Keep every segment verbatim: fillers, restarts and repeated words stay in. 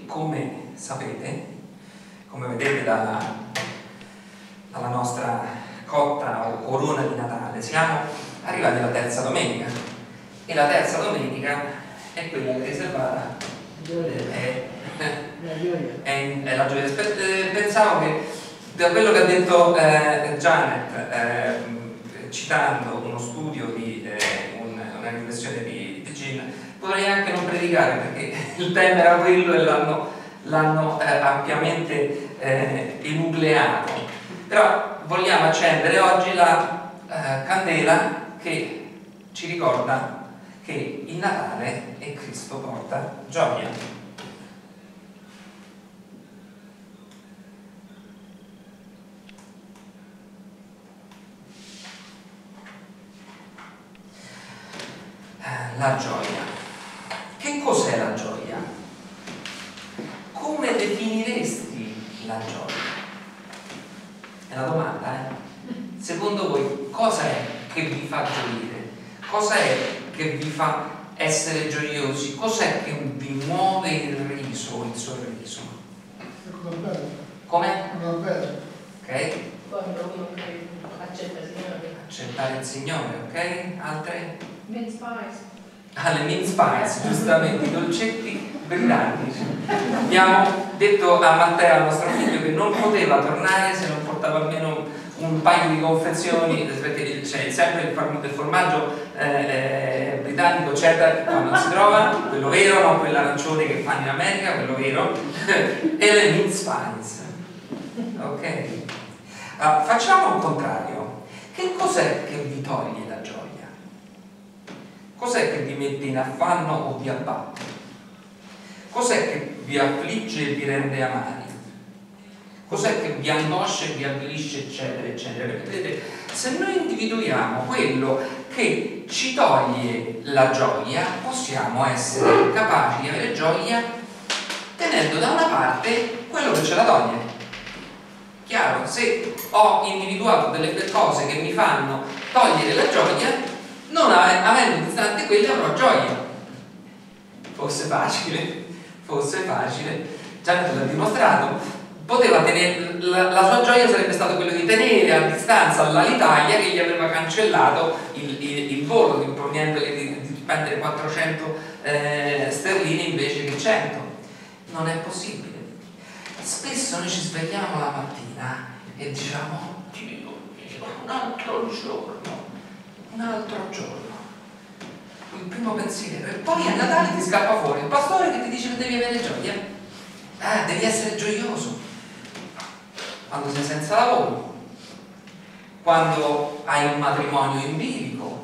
come sapete, come vedete da, dalla nostra cotta o corona di Natale, siamo arrivati alla terza domenica, e la terza domenica è quella che è riservata è, è, è la gioia. Pensavo che da quello che ha detto eh, Janet, eh, citando uno studio di eh, un, una riflessione di, di Gin, potrei anche non predicare, perché il tema era quello e l'hanno l'hanno eh, ampiamente eh, enucleato. Però vogliamo accendere oggi la eh, candela che ci ricorda che il Natale e Cristo porta gioia. La gioia. Che cos'è la gioia? Come definiresti la gioia? È una domanda, eh? Secondo voi cosa è che vi fa gioire? Cosa è che vi fa essere gioiosi? Cos'è che vi muove il riso, il sorriso? Come? Ok? Quando uno accetta il Signore. Accettare il Signore, ok? Altre? Mince pies. Ah, le mince pies, giustamente, i dolcetti britannici. Abbiamo detto a Matteo, al nostro figlio, che non poteva tornare se non portava almeno un paio di confezioni, perché c'è sempre il formaggio eh, britannico cheddar, qua non si trova, quello vero, non quell'arancione che fanno in America, quello vero, e le mince pies. Ok? Uh, facciamo il contrario. Che cos'è che vi toglie la gioia? Cos'è che vi mette in affanno o vi abbatte? Cos'è che vi affligge e vi rende amari? Cos'è che vi angoscia e vi avvilisce, eccetera, eccetera? Perché vedete, se noi individuiamo quello che ci toglie la gioia, possiamo essere capaci di avere gioia tenendo da una parte quello che ce la toglie. Chiaro? Se ho individuato delle cose che mi fanno togliere la gioia, non avendo distante quelle avrò gioia. Fosse facile, fosse facile, già l'ha dimostrato. Poteva tenere, la, la sua gioia sarebbe stato quello di tenere a distanza l'Alitalia, che gli aveva cancellato il, il, il volo, imponendogli di, di spendere quattrocento eh, sterline invece che cento. Non è possibile. Spesso noi ci svegliamo la mattina e diciamo: Dio, un altro giorno, un altro giorno. Il primo pensiero, e poi a Natale ti scappa fuori il pastore che ti dice che devi avere gioia. Ah, devi essere gioioso quando sei senza lavoro, quando hai un matrimonio in bilico,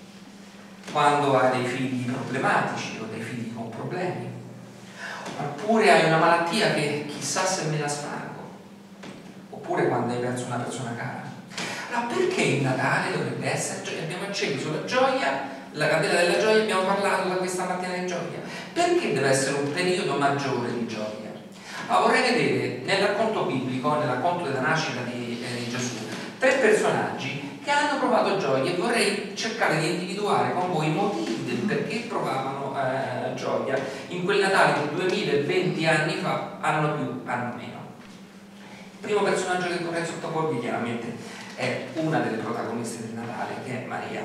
quando hai dei figli problematici o dei figli con problemi, oppure hai una malattia che chissà se me la sfango, oppure quando hai perso una persona cara. Allora, perché il Natale dovrebbe essere gioia? Abbiamo acceso la gioia, la candela della gioia, abbiamo parlato da questa mattina di gioia. Perché deve essere un periodo maggiore di gioia? Ma vorrei vedere nel racconto biblico, nel racconto della nascita di, eh, di Gesù, tre personaggi che hanno provato gioia, e vorrei cercare di individuare con voi i motivi del perché provavano eh, gioia in quel Natale che duemilaventi anni fa, hanno più, hanno meno. Il primo personaggio che vorrei sottoporvi chiaramente è una delle protagoniste del Natale, che è Maria.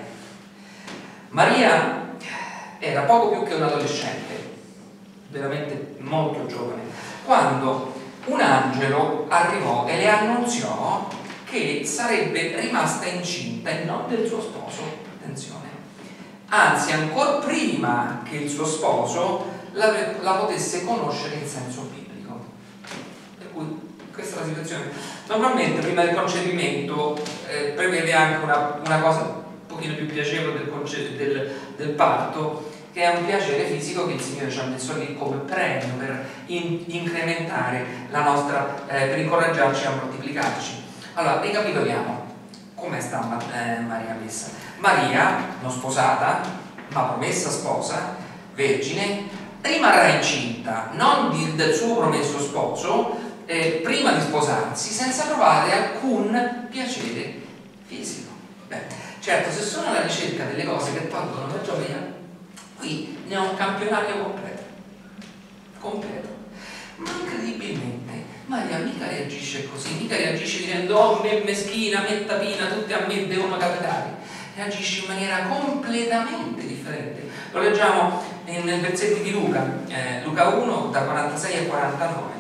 Maria era poco più che un adolescente, veramente molto giovane, quando un angelo arrivò e le annunziò che sarebbe rimasta incinta e non del suo sposo. Attenzione, anzi ancora prima che il suo sposo la, la potesse conoscere in senso biblico. Per cui questa è la situazione. Normalmente prima del concepimento eh, prevede anche una, una cosa un pochino più piacevole del, del, del parto, che è un piacere fisico che il Signore ci ha messo lì come premio per in, incrementare la nostra, eh, per incoraggiarci a moltiplicarci. Allora, ricapitoliamo come sta eh, Maria messa. Maria, non sposata, ma promessa sposa, vergine, rimarrà incinta non di, del suo promesso sposo eh, prima di sposarsi, senza provare alcun piacere fisico. Beh, certo, se sono alla ricerca delle cose che tolgono la gioia, qui ne ho un campionario completo, completo. Ma incredibilmente Maria mica reagisce così, mica reagisce dicendo oh me meschina, me tapina, tutte a me devono capitare. Reagisce in maniera completamente differente. Lo leggiamo nel versetti di Luca, eh, Luca uno da quarantasei a quarantanove.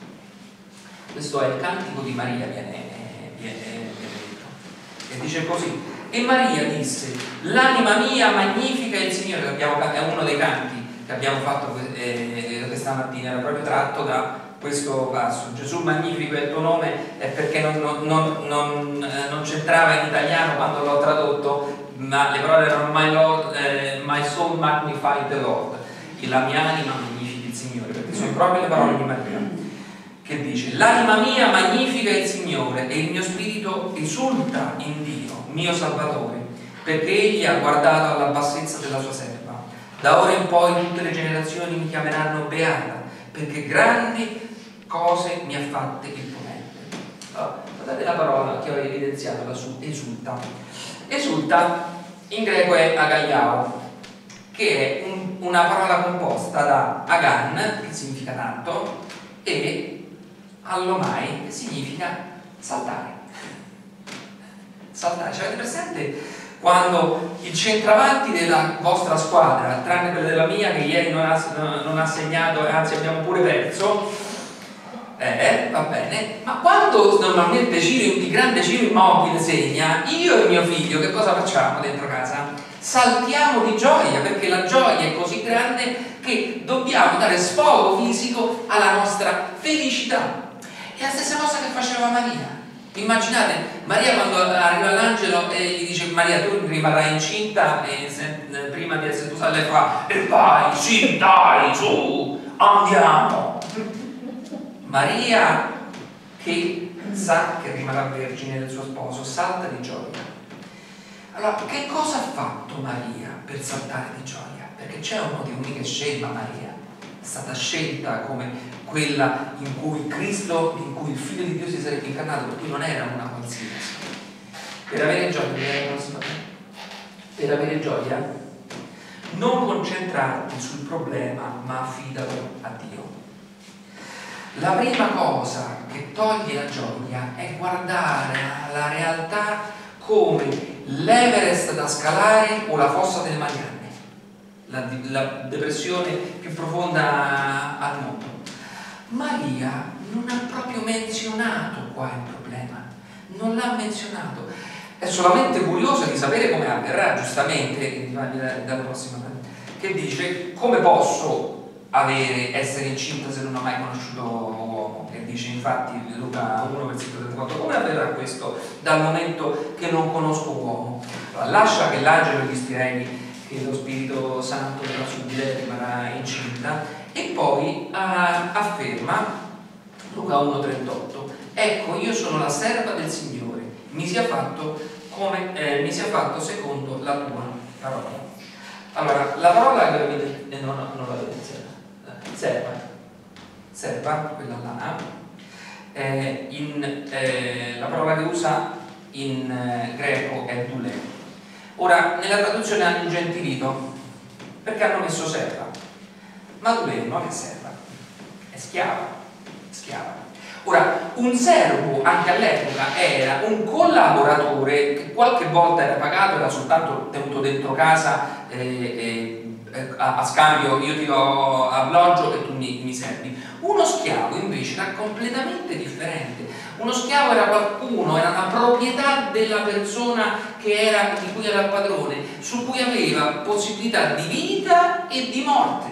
Questo è il cantico di Maria, viene, viene, viene detto. E dice così: e Maria disse: l'anima mia magnifica il Signore. Abbiamo, è uno dei canti che abbiamo fatto eh, questa mattina, era proprio tratto da questo passo. Gesù magnifico è il tuo nome, è perché non, non, non, non, eh, non c'entrava in italiano quando l'ho tradotto, ma le parole erano my, Lord, eh, my soul magnify the Lord, e la mia anima magnifica il Signore, perché sono proprio le parole di Maria, che dice: l'anima mia magnifica il Signore e il mio spirito esulta in Dio, mio Salvatore, perché Egli ha guardato alla bassezza della sua serva. Da ora in poi tutte le generazioni mi chiameranno beata, perché grandi cose mi ha fatte il Potente. Allora, guardate la parola che ho evidenziato lassù, esulta. Esulta in greco è agaiao, che è un, una parola composta da agan, che significa tanto, e allomai, che significa saltare. Saltare, cioè avete presente quando il centravanti della vostra squadra, tranne quello della mia che ieri non ha, non ha segnato e anzi abbiamo pure perso, eh, va bene, ma quando normalmente Ciro, il grande Ciro Immobile segna, io e mio figlio che cosa facciamo dentro casa? Saltiamo di gioia, perché la gioia è così grande che dobbiamo dare sfogo fisico alla nostra felicità. È la stessa cosa che faceva Maria. Immaginate Maria quando arriva l'angelo e gli dice: Maria, tu rimarrai incinta, e se, prima di essere tu lei fa: e vai, sì, dai, su, andiamo. Maria, che sa che rimarrà vergine del suo sposo, salta di gioia. Allora, che cosa ha fatto Maria per saltare di gioia? Perché c'è un motivo, mica scelta Maria, è stata scelta come quella in cui Cristo, in cui il Figlio di Dio si sarebbe incarnato, per cui non era una qualsiasi. Per avere gioia, per avere gioia, non concentrarti sul problema, ma affidalo a Dio. La prima cosa che toglie la gioia è guardare alla realtà come l'Everest da scalare o la fossa delle Marianne, la, la depressione più profonda al mondo. Maria non ha proprio menzionato qua il problema, non l'ha menzionato, è solamente curiosa di sapere come avverrà, giustamente, dalla prossima, che dice: come posso avere, essere incinta se non ho mai conosciuto uomo? E dice infatti Luca uno versetto trentaquattro: come avverrà questo dal momento che non conosco uomo? Allora, lascia che l'angelo gli spieghi che lo Spirito Santo verrà su di lei, rimarrà incinta, e poi uh, afferma Luca uno trentotto: ecco, io sono la serva del Signore, mi sia fatto come eh, mi sia fatto secondo la tua parola. Allora, la parola che avete, eh, non, non l'avete insieme, serva, serva, quella là, eh, in, eh, la parola che usa in eh, greco è dule. Ora, nella traduzione hanno ingentilito perché hanno messo serva, ma dule non è serva, è schiava, schiava. Ora, un servo anche all'epoca era un collaboratore che qualche volta era pagato, era soltanto tenuto dentro casa eh, eh, a, a scambio, io ti do alloggio e tu mi, mi servi. Uno schiavo invece era completamente differente. Uno schiavo era qualcuno, era una proprietà della persona che era, di cui era il padrone, su cui aveva possibilità di vita e di morte.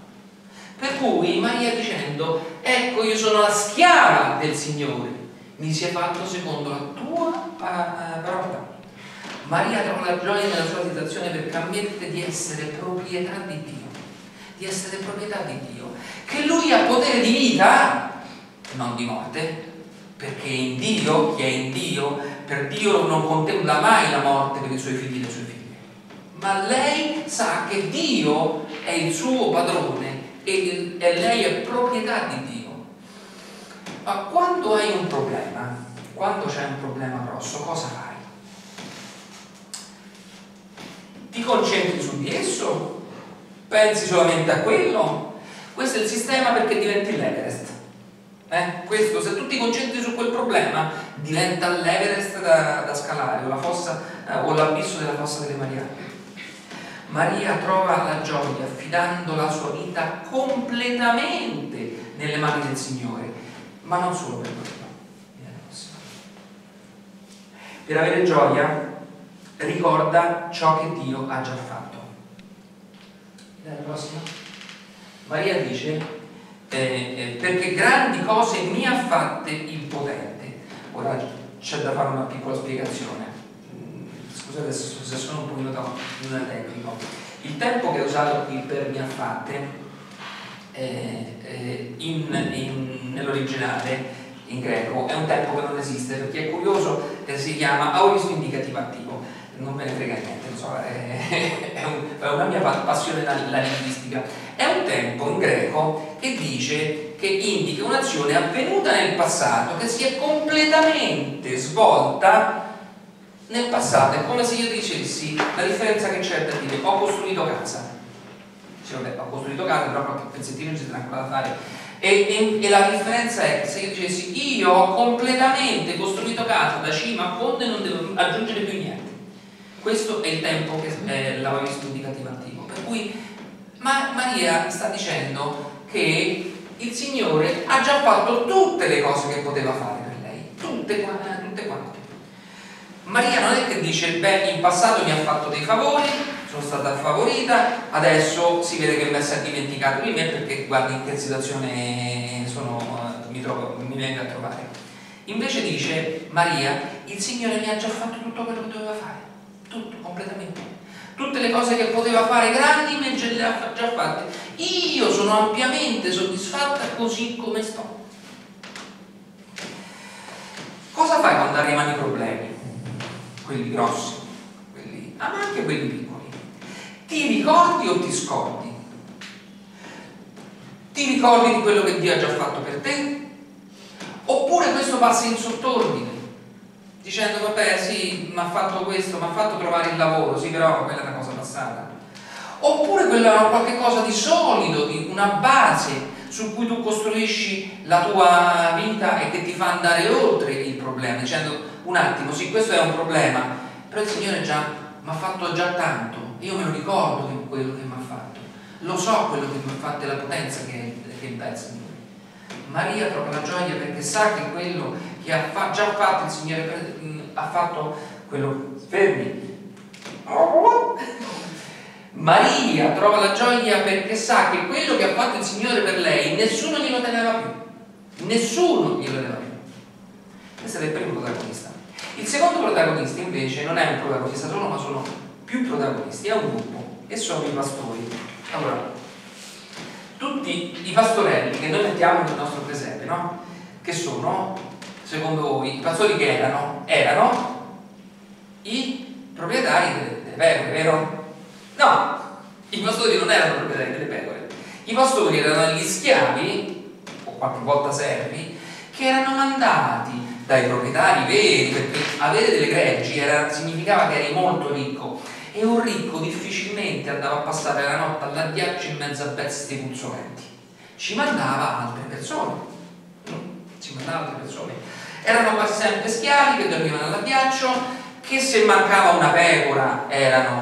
Per cui Maria dicendo: ecco, io sono la schiava del Signore, mi sia fatto secondo la tua parola. Maria trova la gioia nella sua situazione perché ammette di essere proprietà di Dio, di essere proprietà di Dio, che Lui ha potere di vita, non di morte, perché in Dio, chi è in Dio, per Dio non contempla mai la morte per i suoi figli e le sue figlie, ma lei sa che Dio è il suo padrone e lei è proprietà di Dio. Ma quando hai un problema, quando c'è un problema grosso, cosa fai? Ti concentri su di esso? Pensi solamente a quello? Questo è il sistema perché diventi l'Everest. Eh? Questo, se tu ti concentri su quel problema, diventa l'Everest da, da scalare, o la fossa eh, o l'abisso della fossa delle Marianne. Maria trova la gioia affidando la sua vita completamente nelle mani del Signore, ma non solo per quello. Per avere gioia ricorda ciò che Dio ha già fatto. La prossima. Maria dice eh, eh, perché grandi cose mi ha fatte il potente. Ora c'è da fare una piccola spiegazione. Scusate se sono un pochino da tecnico. Il tempo che ho usato qui per mi ha fatte eh, eh, in, in, nell'originale in greco è un tempo che non esiste, perché è curioso, eh, si chiama aorist indicativo attivo, non me ne frega niente, non so, è, è, un, è una mia passione la, la linguistica. È un tempo in greco che dice che indica un'azione avvenuta nel passato che si è completamente svolta nel passato. È come se io dicessi, la differenza che c'è da dire ho costruito casa, cioè, vabbè, ho costruito casa, però qualche pezzettino ci sarà ancora da fare. E, e, e la differenza è che se io dicessi io ho completamente costruito casa da cima a fondo e non devo aggiungere più niente, questo è il tempo che è l'aorist indicativo attivo. Per cui Ma Maria sta dicendo che il Signore ha già fatto tutte le cose che poteva fare per lei, tutte quante, tutte quante. Maria non è che dice beh, in passato mi ha fatto dei favori, sono stata favorita, adesso si vede che mi si è dimenticato di me perché guardi in che situazione sono, mi, trovo, mi vengo a trovare. Invece dice Maria, il Signore mi ha già fatto tutto quello che doveva fare, tutto, completamente. Tutte le cose che poteva fare grandi me ce le ha già fatte. Io sono ampiamente soddisfatta così come sto. Cosa fai quando arrivano i problemi? Quelli grossi, quelli, ah, ma anche quelli piccoli. Ti ricordi o ti scordi? Ti ricordi di quello che Dio ha già fatto per te? Oppure questo passa in sottordine, dicendo vabbè sì, mi ha fatto questo, mi ha fatto trovare il lavoro, sì, però quella è una cosa passata. Oppure quello è qualche cosa di solido, di una base su cui tu costruisci la tua vita e che ti fa andare oltre il problema, dicendo un attimo, sì, questo è un problema, però il Signore già mi ha fatto già tanto, io me lo ricordo di quello che mi ha fatto, lo so quello che mi ha fatto e la potenza che, che dà il Signore. Maria trova la gioia perché sa che quello che ha fa, già fatto il Signore per, mh, ha fatto quello fermi. Maria trova la gioia perché sa che quello che ha fatto il Signore per lei nessuno glielo teneva più, nessuno glielo teneva più. Questo è il primo protagonista. Il secondo protagonista invece non è un protagonista solo, ma sono più protagonisti, è un gruppo e sono i pastori. Allora, tutti i pastorelli che noi mettiamo nel nostro presepe, no? Che sono, secondo voi, i pastori che erano, erano i proprietari delle, delle pecore, vero? No, i pastori non erano proprietari delle pecore, i pastori erano gli schiavi, o qualche volta servi, che erano mandati dai proprietari veri, perché avere delle greggi era, significava che eri molto ricco, e un ricco difficilmente andava a passare la notte all'addiaccio in mezzo a bestie puzzolenti, ci mandava altre persone, ci mandava altre persone, erano quasi sempre schiavi che dormivano all'addiaccio, che se mancava una pecora erano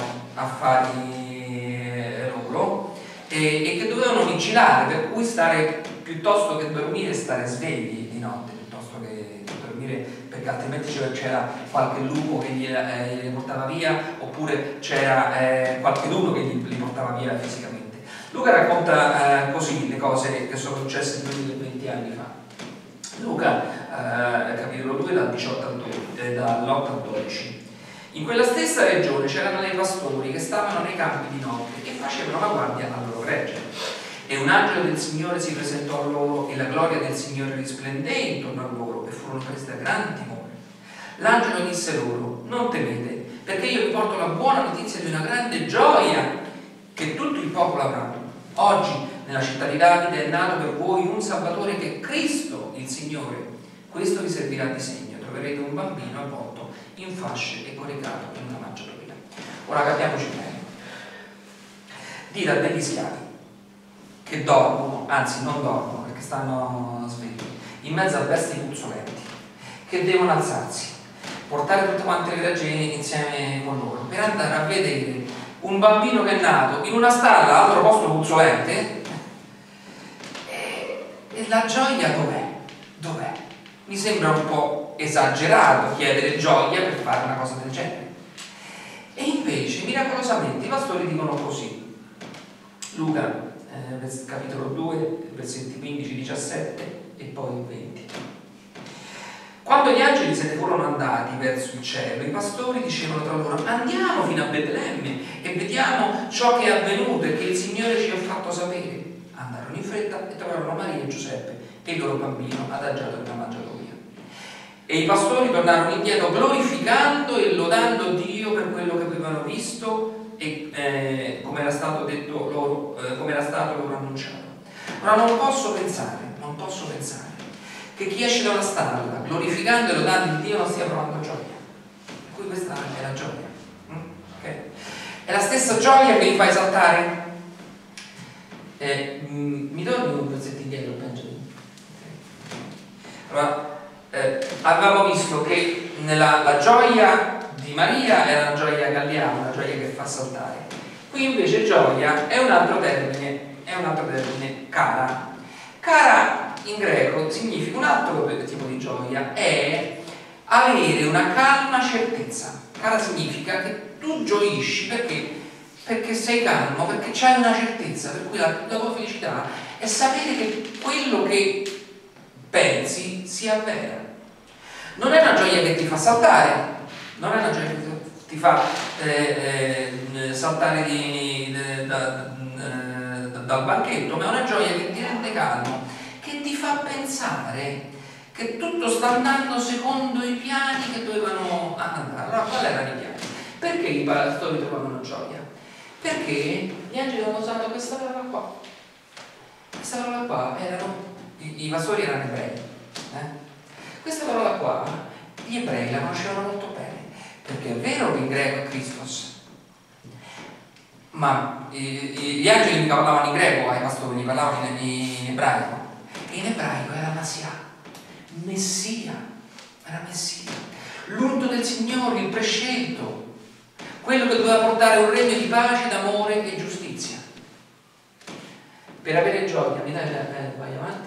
affari loro, e, e che dovevano vigilare, per cui stare piuttosto che dormire, stare svegli di notte piuttosto che dormire, perché altrimenti c'era qualche lupo che gli, eh, li portava via, oppure c'era eh, qualche lupo che gli, li portava via fisicamente. Luca racconta eh, così le cose che sono successe duemilaventi anni fa. Luca, eh, capitolo due, dal diciotto al dodici, eh, dall'otto al dodici. In quella stessa regione c'erano dei pastori che stavano nei campi di notte e facevano la guardia al loro gregge. E un angelo del Signore si presentò a loro e la gloria del Signore risplendé intorno a loro e furono presi da grandi timore. L'angelo disse loro: non temete, perché io vi porto la buona notizia di una grande gioia che tutto il popolo avrà. Oggi nella città di Davide è nato per voi un Salvatore che è Cristo il Signore. Questo vi servirà di segno: troverete un bambino avvolto in fasce e coricato in una mangiatoia. Ora capiamoci bene. Dite a degli schiavi che dormono, anzi non dormono perché stanno svegli, in mezzo a bestie puzzolenti, che devono alzarsi, portare tutte quante le gragine insieme con loro, per andare a vedere un bambino che è nato in una stalla, altro posto puzzolente, e, e la gioia dov'è? Dov'è? Mi sembra un po' esagerato chiedere gioia per fare una cosa del genere. E invece, miracolosamente, i pastori dicono così. Luca, eh, capitolo due, versetti quindici diciassette e poi venti. Quando gli angeli se ne furono andati verso il cielo, i pastori dicevano tra loro: andiamo fino a Betlemme e vediamo ciò che è avvenuto e che il Signore ci ha fatto sapere. Andarono in fretta e trovarono Maria e Giuseppe e il loro bambino adagiato nella mangiatoia. E i pastori tornarono indietro glorificando e lodando Dio per quello che avevano visto e eh, come era stato detto loro, eh, come era stato loro annunciato. Ora non posso pensare, non posso pensare che chi esce da una stalla glorificando e lodando il Dio non stia provando gioia. Per cui questa è la gioia. Mm? Okay. È la stessa gioia che li fa esaltare. Eh, mm, mi torni un pezzetto indietro, Benjamin? Okay. Allora, Eh, avevamo visto che nella, la gioia di Maria era una gioia galliana, una gioia che fa saltare. Qui invece gioia è un altro termine, è un altro termine, cara. Cara in greco significa un altro tipo di gioia, è avere una calma certezza. Cara significa che tu gioisci perché, perché sei calmo, perché c'hai una certezza, per cui la, la tua felicità è sapere che quello che pensi si avvera. Non è una gioia che ti fa saltare, non è una gioia che ti fa eh, eh, saltare di, de, da, eh, dal banchetto, ma è una gioia che ti rende calmo, che ti fa pensare che tutto sta andando secondo i piani che dovevano andare. Allora, qual erano i piani? Perché i pastori trovavano gioia? Perché gli angeli avevano usato questa parola qua. Questa parola qua erano, i, i pastori erano ebrei. Eh? Questa parola qua, gli ebrei la conoscevano molto bene, perché è vero che in greco è Christos, ma gli angeli mi parlavano in greco ai pastori, mi parlavano in, in ebraico, e in ebraico era Masia, Messia, era Messia, l'unto del Signore, il prescelto, quello che doveva portare un regno di pace, d'amore e giustizia. Per avere gioia, mi dai, eh, vai avanti?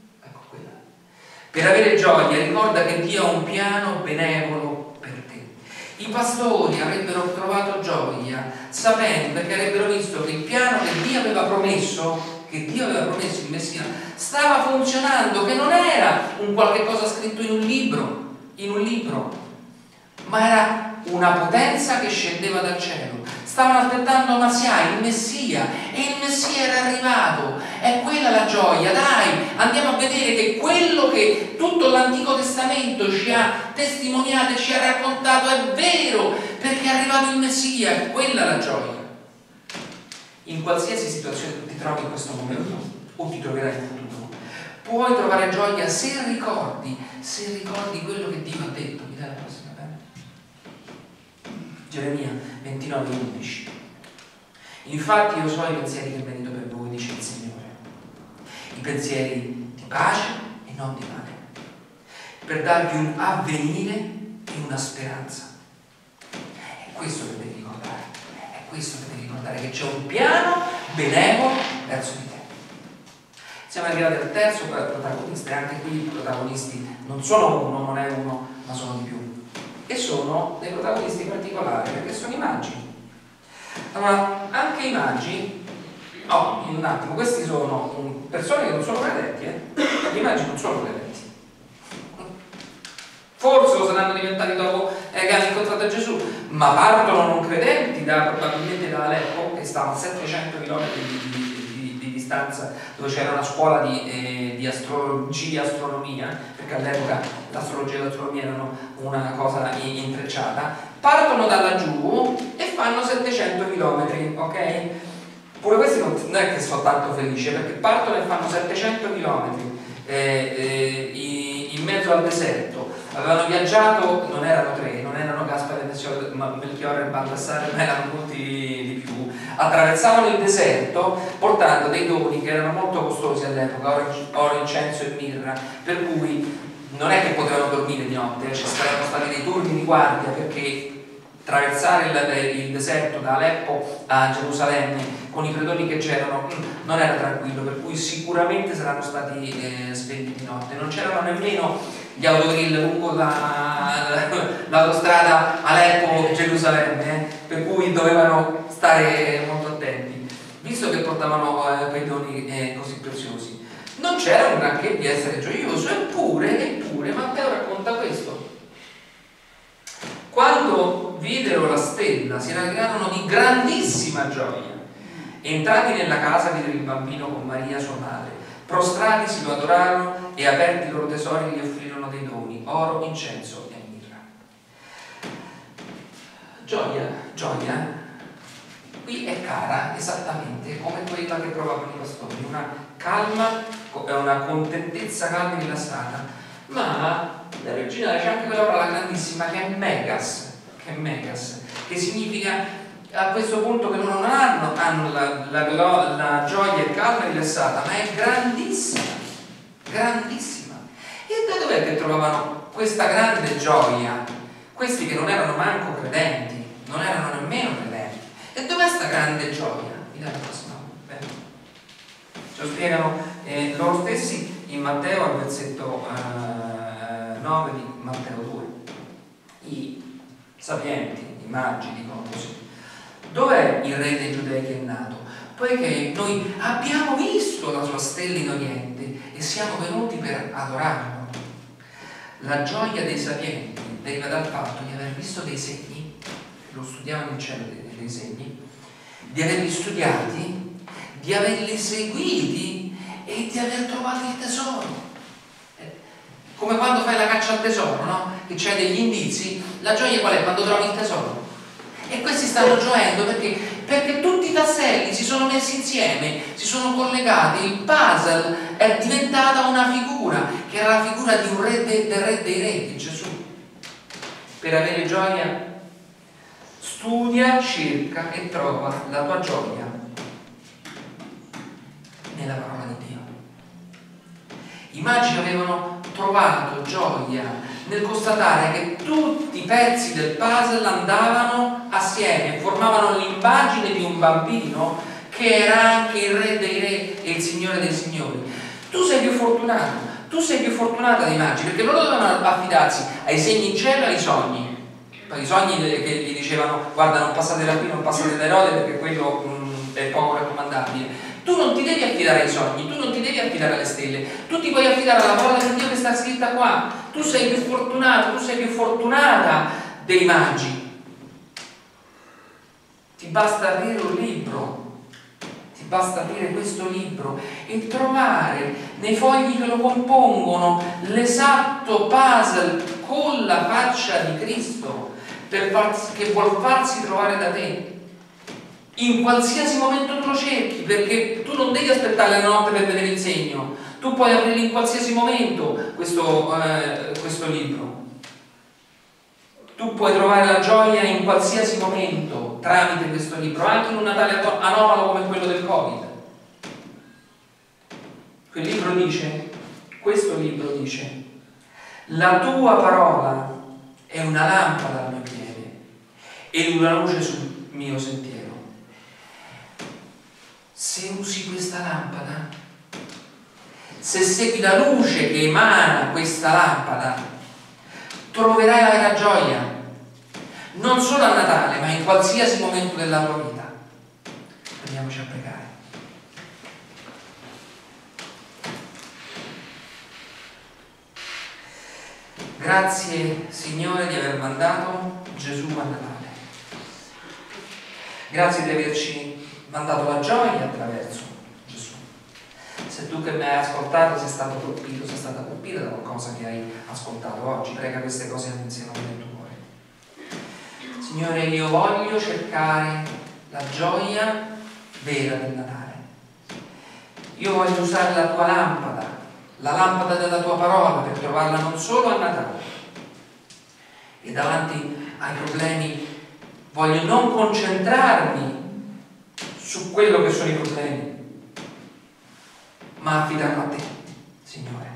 Per avere gioia, ricorda che Dio ha un piano benevolo per te. I pastori avrebbero trovato gioia sapendo, perché avrebbero visto che il piano che Dio aveva promesso, che Dio aveva promesso il Messia, stava funzionando, che non era un qualche cosa scritto in un libro, in un libro, ma era una potenza che scendeva dal cielo. Stavano aspettando Masia, il Messia, e il Messia era arrivato. È quella la gioia, dai, andiamo a vedere che quello che tutto l'Antico Testamento ci ha testimoniato e ci ha raccontato è vero, perché è arrivato il Messia, è quella la gioia. In qualsiasi situazione tu ti trovi in questo momento, o ti troverai in futuro, puoi trovare gioia se ricordi, se ricordi quello che Dio ha detto. Mi dai la prossima, bene? Geremia ventinove undici. Infatti io so i pensieri che ho venuto per voi, dice il Signore, i pensieri di pace e non di male, per darvi un avvenire e una speranza. È questo che devi ricordare, è questo che devi ricordare, che c'è un piano benevolo verso di te. Siamo arrivati al terzo protagonista, e anche qui i protagonisti non sono uno, non è uno, ma sono di più. E sono dei protagonisti particolari, perché sono i magi. Allora, anche i magi, no, in un attimo, questi sono um, persone che non sono credenti, eh? I magi non sono credenti. Forse lo saranno diventati dopo eh, che hanno incontrato Gesù, ma partono non credenti da, probabilmente da Aleppo, che stava a settecento chilometri di, di, di, di distanza, dove c'era una scuola di, eh, di astrologia e astronomia, perché all'epoca l'astrologia e l'astronomia erano una cosa intrecciata. Partono da laggiù e fanno settecento chilometri, ok? Pure questi non è che sono tanto felici, perché partono e fanno settecento chilometri eh, eh, in mezzo al deserto. Avevano viaggiato, non erano tre, non erano Gaspare, Melchiorre e Baldassare, ma erano molti di più. attraversavano il deserto portando dei doni che erano molto costosi all'epoca, oro, incenso e mirra, per cui non è che potevano dormire di notte, ci sarebbero stati dei turni di guardia, perché attraversare il, il deserto da Aleppo a Gerusalemme con i predoni che c'erano non era tranquillo, per cui sicuramente saranno stati eh, svegli di notte. Non c'erano nemmeno gli autogrill lungo la, l'autostrada Aleppo-Gerusalemme, eh, per cui dovevano stare molto attenti, visto che portavano eh, quei doni eh, così preziosi. Non c'era un granché di essere gioioso, eppure, eppure Matteo racconta questo. Quando videro la stella si rallegrarono di grandissima gioia. Entrati nella casa videro il bambino con Maria sua madre. Prostratisi lo adorarono e aperti i loro tesori gli offrirono dei doni, oro, incenso e mirra. Gioia, gioia, qui è cara esattamente come quella che provavano i pastori, una calma, una contentezza calma e rilassata, ma nell'originale c'è anche quella parola grandissima che è megas, che è megas, che significa a questo punto che loro non hanno, hanno la, la, la, la gioia e calma e rilassata, ma è grandissima, grandissima. E da dov'è che trovavano questa grande gioia? Questi che non erano manco credenti, non erano nemmeno credenti. E dov'è sta grande gioia? Mi dai la prossima? Bene. Ce lo spiegano eh, loro stessi in Matteo al versetto eh, nove di Matteo due. I sapienti, i magi dicono così: dov'è il re dei Giudei che è nato? Poiché noi abbiamo visto la sua stella in Oriente e siamo venuti per adorarlo. La gioia dei sapienti deriva dal fatto di aver visto dei segni, lo studiavano in cielo dei, dei segni, di averli studiati, di averli seguiti e di aver trovato il tesoro. Eh, come quando fai la caccia al tesoro, no? Che c'è degli indizi. La gioia qual è? Quando trovi il tesoro. E questi stanno gioendo perché? Perché tutti i tasselli si sono messi insieme, si sono collegati, il puzzle è diventata una figura, che era la figura di un re de, del re dei re, di Gesù. Per avere gioia, studia, cerca e trova la tua gioia nella parola di Dio. I magi avevano trovato gioia nel constatare che tutti i pezzi del puzzle andavano assieme, formavano l'immagine di un bambino che era anche il re dei re e il signore dei signori. Tu sei più fortunato, tu sei più fortunata dei magi, perché loro dovevano affidarsi ai segni in cielo e ai sogni. Poi i sogni che gli dicevano: guarda, non passate da qui, non passate da Erode, perché quello mh, è poco raccomandabile. Tu non ti devi affidare ai sogni, tu non ti devi affidare alle stelle, tu ti puoi affidare alla parola di Dio che sta scritta qua. Tu sei più fortunato, tu sei più fortunata dei magi. Ti basta aprire un libro, ti basta aprire questo libro e trovare nei fogli che lo compongono l'esatto puzzle con la faccia di Cristo per farsi, che vuol farsi trovare da te. In qualsiasi momento tu lo cerchi, perché tu non devi aspettare la notte per vedere il segno, tu puoi aprire in qualsiasi momento questo, eh, questo libro. Tu puoi trovare la gioia in qualsiasi momento tramite questo libro, anche in un Natale anomalo come quello del Covid. Quel libro dice, questo libro dice: la tua parola è una lampada al mio piede e una luce sul mio sentiero. Se usi questa lampada, se segui la luce che emana questa lampada, troverai la vera gioia, non solo a Natale, ma in qualsiasi momento della tua vita. Andiamoci a pregare. Grazie, Signore, di aver mandato Gesù a Natale. Grazie di averci mandato la gioia attraverso Gesù. Se tu che mi hai ascoltato sei stato colpito, sei stata colpita da qualcosa che hai ascoltato oggi, prega queste cose insieme nel tuo cuore. Signore, io voglio cercare la gioia vera del Natale. Io voglio usare la tua lampada, la lampada della tua parola, per trovarla non solo a Natale. E davanti ai problemi voglio non concentrarmi su quello che sono i problemi, ma affidarlo a te, Signore.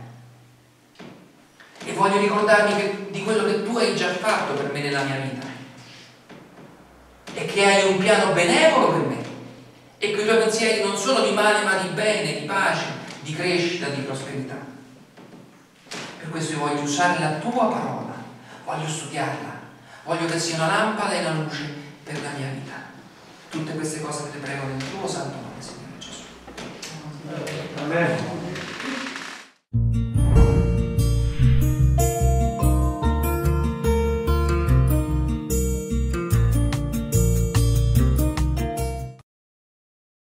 E voglio ricordarmi che, di quello che tu hai già fatto per me nella mia vita, e che hai un piano benevolo per me, e che i tuoi pensieri non sono di male ma di bene, di pace, di crescita, di prosperità. Per questo io voglio usare la tua parola, voglio studiarla, voglio che sia una lampada e una luce per la mia vita. Tutte queste cose te le prego nel tuo santo nome.